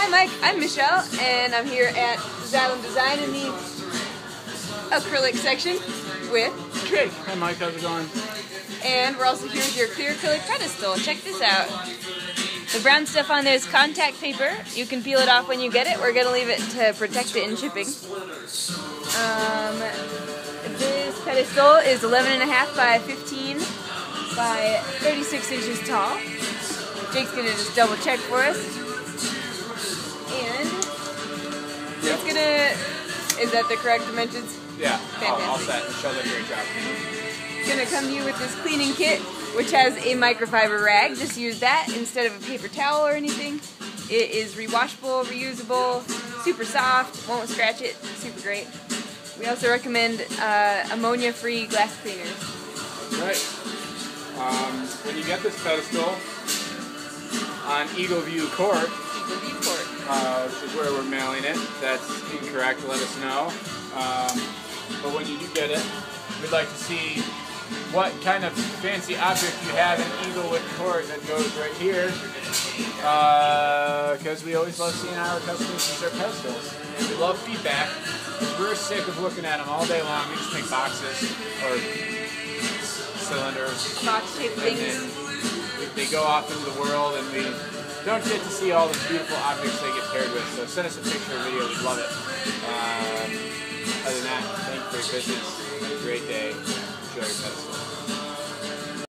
Hi Mike, I'm Michelle, and I'm here at Xylem Design in the acrylic section with Jake. Hi Mike, how's it going? And we're also here with your clear acrylic pedestal. Check this out. The brown stuff on there is contact paper. You can peel it off when you get it. We're going to leave it to protect it in shipping. This pedestal is 11.5 by 15 by 36 inches tall. Jake's going to just double check for us. And it's going to... Is that the correct dimensions? Yeah, Fantastic. all set. Michelle did a great job. It's going to come to you with this cleaning kit, which has a microfiber rag. Just use that instead of a paper towel or anything. It is rewashable, reusable, super soft, won't scratch it, super great. We also recommend ammonia-free glass cleaners. Right. When you get this pedestal on Eagle View Court, which is where we're mailing it, that's incorrect, let us know. But when you do get it, we'd like to see what kind of fancy object you have in Eaglewood Court that goes right here, because we always love seeing our customers use our pedestals, and we love feedback. We're sick of looking at them all day long. We just make boxes or cylinders, Box-shaped things. and then they go off into the world, and we don't get to see all the beautiful objects they get paired with. So send us a picture or video. We'd love it. Other than that, thank you for your visits. Have a great day. Enjoy your pedestal.